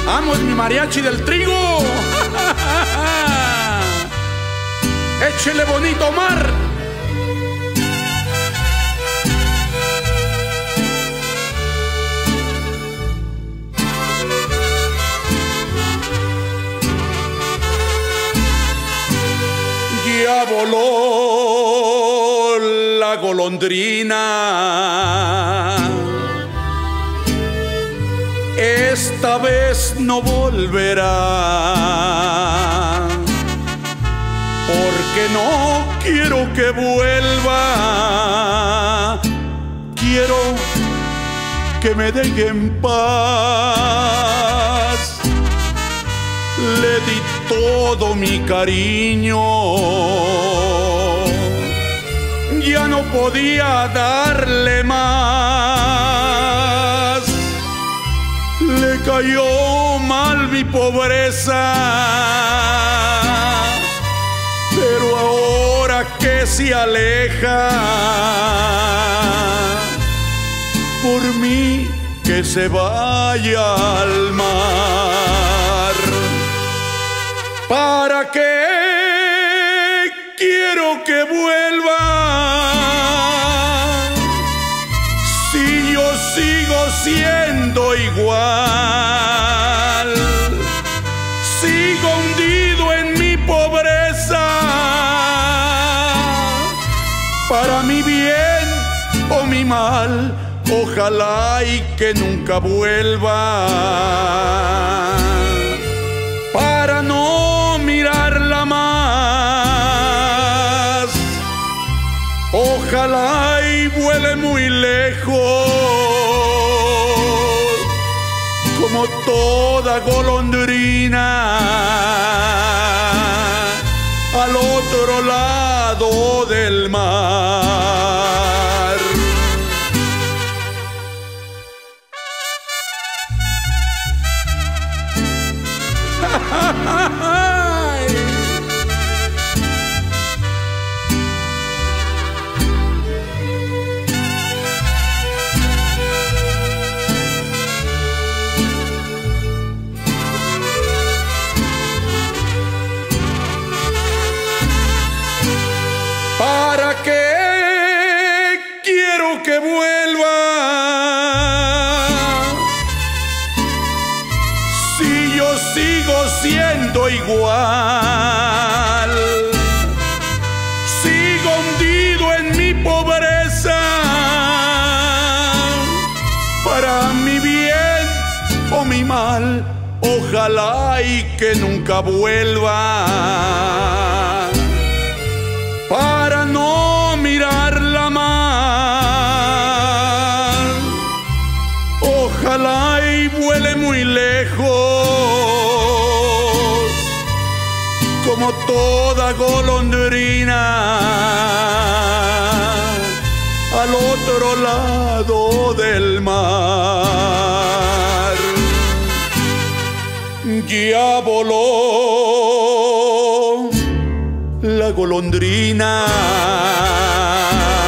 Amo es mi mariachi del trigo. Échele bonito, mar. Ya voló la golondrina, esta vez no volverá, porque no quiero que vuelva, quiero que me deje en paz. Le di todo mi cariño, ya no podía darle más. Le cayó mal mi pobreza, pero ahora que se aleja, por mí que se vaya al mar. ¿Para qué quiero que vuelva si yo sigo siendo igual? Sigo hundido en mi pobreza. Para mi bien o mi mal, ojalá y que nunca vuelva. Para no mirarla más, ojalá y vuele muy lejos, como toda golondrina, al otro lado del mar. ¿Para qué quiero que vuelva si yo sigo siendo igual? Sigo hundido en mi pobreza. Para mi bien o mi mal, ojalá y que nunca vuelva. Para no mirarla más, ojalá y vuele muy lejos, como toda golondrina, al otro lado del mar. Ya voló la golondrina,